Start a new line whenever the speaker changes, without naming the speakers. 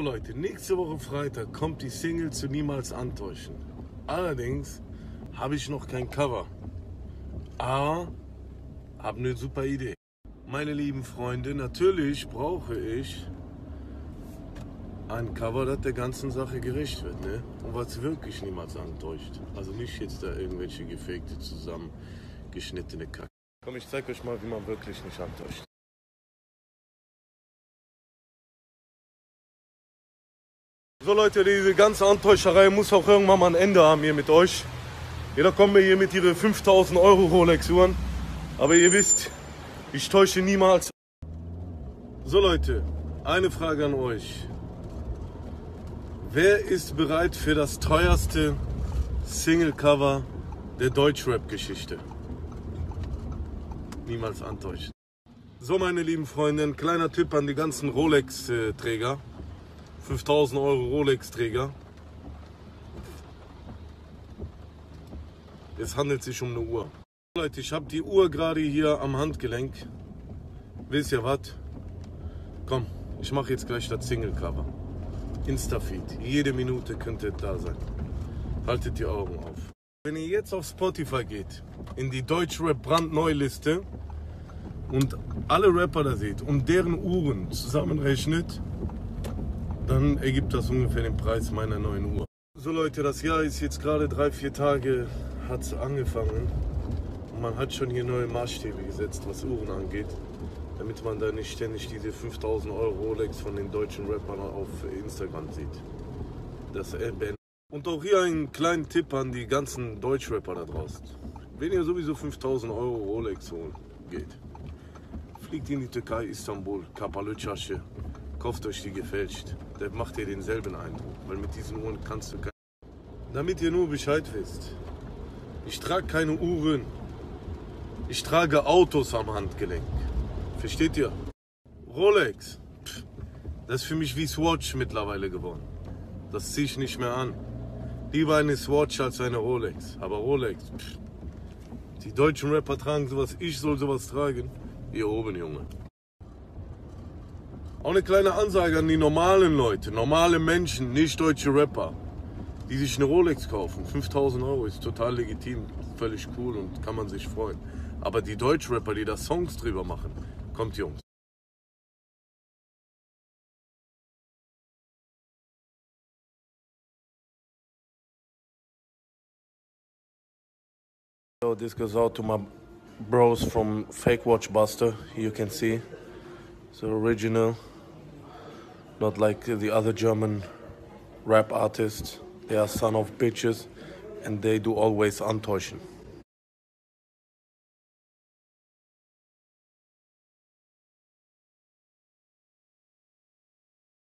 Leute, nächste Woche Freitag kommt die Single zu Niemals Antäuschen. Allerdings habe ich noch kein Cover. Aber habe eine super Idee. Meine lieben Freunde, natürlich brauche ich ein Cover, das der ganzen Sache gerecht wird, ne? Und was wirklich niemals antäuscht. Also nicht jetzt da irgendwelche gefakte, zusammengeschnittene Kacke. Komm, ich zeig euch mal, wie man wirklich nicht antäuscht. So Leute, diese ganze Antäuscherei muss auch irgendwann mal ein Ende haben hier mit euch. Jeder kommt mir hier mit ihren 5000 Euro Rolex-Uhren. Aber ihr wisst, ich täusche niemals. So Leute, eine Frage an euch. Wer ist bereit für das teuerste Single-Cover der Deutschrap-Geschichte? Niemals antäuschen. So meine lieben Freunde, ein kleiner Tipp an die ganzen Rolex-Träger. 5000 Euro Rolex-Träger. Es handelt sich um eine Uhr. Leute, ich habe die Uhr gerade hier am Handgelenk. Wisst ihr was? Komm, ich mache jetzt gleich das Single-Cover. Instafeed. Jede Minute könnte es da sein. Haltet die Augen auf. Wenn ihr jetzt auf Spotify geht, in die Deutschrap Brandneuliste und alle Rapper da seht und deren Uhren zusammenrechnet, dann ergibt das ungefähr den Preis meiner neuen Uhr. So Leute, das Jahr ist jetzt gerade 3-4 Tage, hat es angefangen. Und man hat schon hier neue Maßstäbe gesetzt, was Uhren angeht. Damit man da nicht ständig diese 5000 Euro Rolex von den deutschen Rappern auf Instagram sieht. Das und auch hier einen kleinen Tipp an die ganzen Deutschrapper da draußen. Wenn ihr sowieso 5000 Euro Rolex holen geht, fliegt in die Türkei, Istanbul, Kapalötschasche, kauft euch die gefälscht. Der macht ihr denselben Eindruck, weil mit diesen Uhren kannst du Damit ihr nur Bescheid wisst, ich trage keine Uhren, ich trage Autos am Handgelenk. Versteht ihr? Rolex, das ist für mich wie Swatch mittlerweile geworden. Das ziehe ich nicht mehr an. Lieber eine Swatch als eine Rolex. Aber Rolex, die deutschen Rapper tragen sowas, ich soll sowas tragen. Hier oben, Junge. Auch eine kleine Ansage an die normalen Leute, normale Menschen, nicht deutsche Rapper, die sich eine Rolex kaufen. 5000 Euro ist total legitim, völlig cool und kann man sich freuen. Aber die Deutschrapper, die da Songs drüber machen, kommt Jungs. So this goes out to my bros from Fake Watch Buster. You can see it's original, not like the other German rap artists. They are son of bitches and they do always antäuschen.